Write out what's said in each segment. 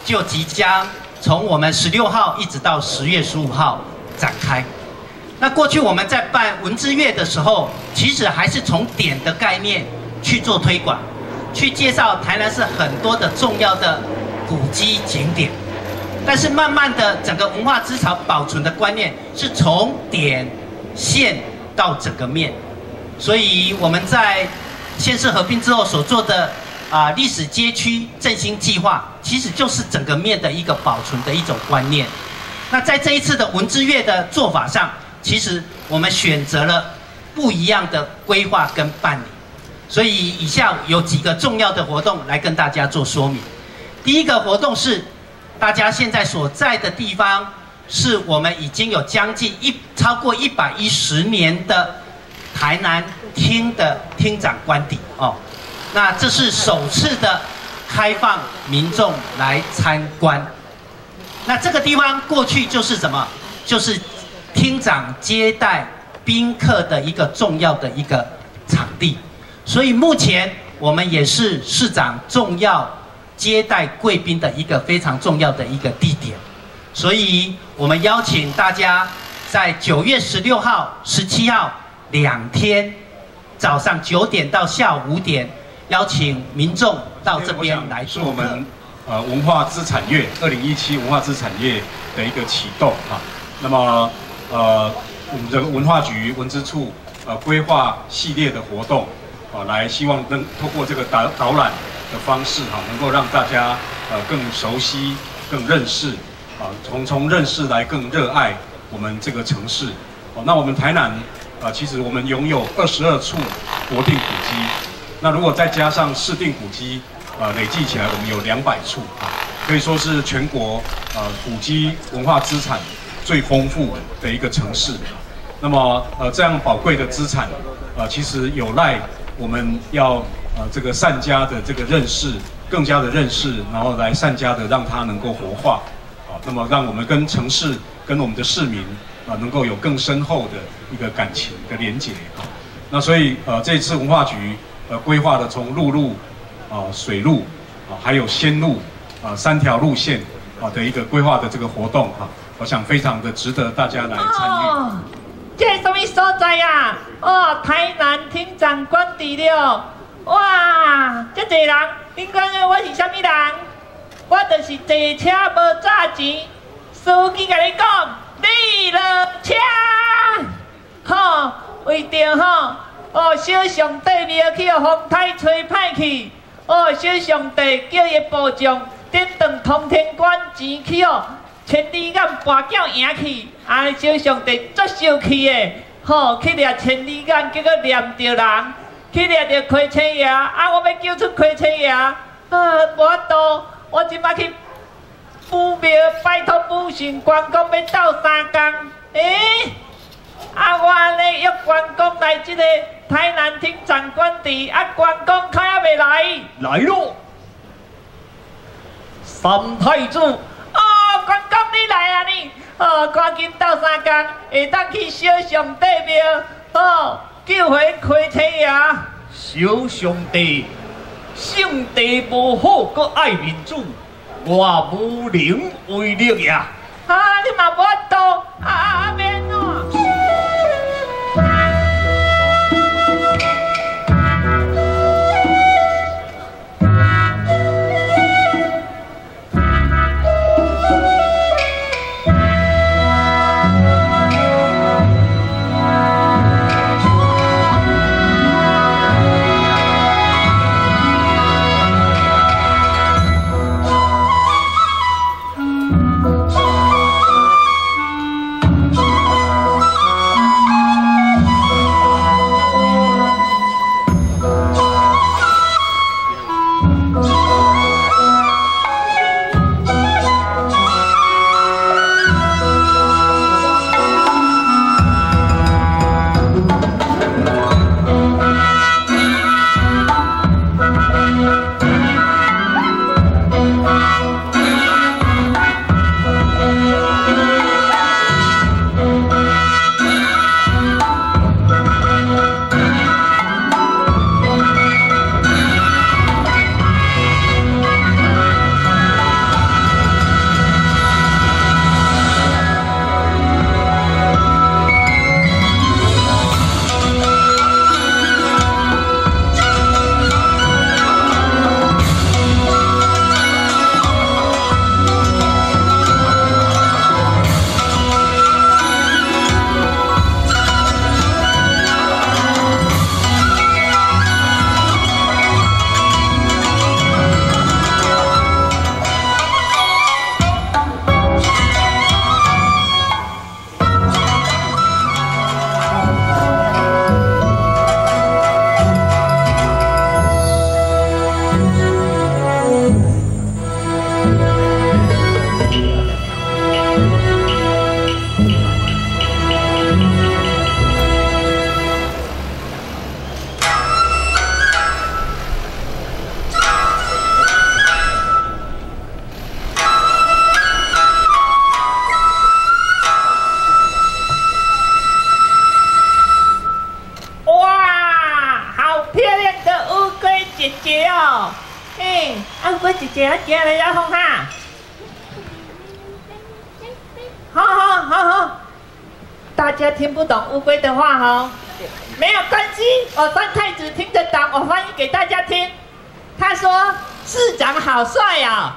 就即将从我们16号一直到10月15号展开。那过去我们在办文资月的时候，其实还是从点的概念去做推广，去介绍台南市很多的重要的古迹景点。但是慢慢的，整个文化资产保存的观念是从点、线到整个面，所以我们在县市合并之后所做的历史街区振兴计划，其实就是整个面的一个保存的一种观念。那在这一次的文资月的做法上，其实我们选择了不一样的规划跟办理，所以以下有几个重要的活动来跟大家做说明。第一个活动是大家现在所在的地方，是我们已经有将近超过110年的台南厅的厅长官邸哦。那这是首次的开放民众来参观。那这个地方过去就是什么？就是厅长接待宾客的一个重要的一个场地。所以目前我们也是市长重要接待贵宾的一个非常重要的一个地点，所以我们邀请大家在9月16号、17号2天，早上9点到下午5点，邀请民众到这边来做客。 是我们文化资产月2017文化资产月的一个启动啊。那么我们这个文化局文资处规划系列的活动来希望能透过这个导览的方式能够让大家更熟悉、更认识从认识来更热爱我们这个城市。那我们台南其实我们拥有22处国定古迹，那如果再加上市定古迹累计起来，我们有200处可以说是全国古迹文化资产最丰富的一个城市。那么这样宝贵的资产其实有赖我们要这个善加的这个认识，更加的认识，然后来善加的让它能够活化那么让我们跟城市、跟我们的市民能够有更深厚的一个感情的连结那所以这次文化局规划的从陆路水路还有仙路3条路线的一个规划的这个活动我想非常的值得大家来参与。 这是什么所在啊？台南厅长官邸了。哇，这侪人，恁讲我是啥物人？我就是坐车无trả钱，司机甲你讲，你落车。为着小上帝庙去风台吹歹去，小上帝叫伊部长点顿通天馆钱去千里眼跋筊赢去，小上帝足生气的，去掠千里眼，结果掠着人。去掠着开车爷，我要救出开车爷，无法度，我即摆去府庙拜托武神关公要斗3工，我安尼约关公来这个台南厅长官邸，关公开还未来？ 来咯，三太子， 关公你来啊你，赶紧斗3工，会当去小上帝庙，救回开车爷。 小上帝，圣地无好，搁爱民主，我无能为力呀。 你嘛无法度，免喏。 龟姐姐进来要哄哈。好，大家听不懂乌龟的话哈，没有关系，我三太子听得懂，我翻译给大家听。他说：“市长好帅啊！”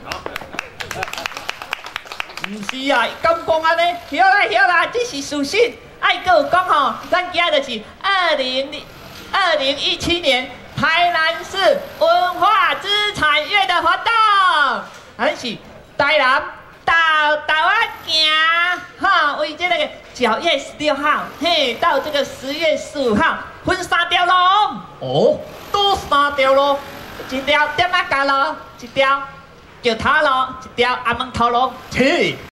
不是啊，敢讲安尼？晓啦，这是事实。爱搁有讲吼，咱今就是2017年台南市文化资产月的活动，咱是台南到台湾行，哈，为这个9月16号，嘿，到这个10月15号，分3条路。哦，都3条路，一条点仔角路，一条石头路，一条阿门头路，切。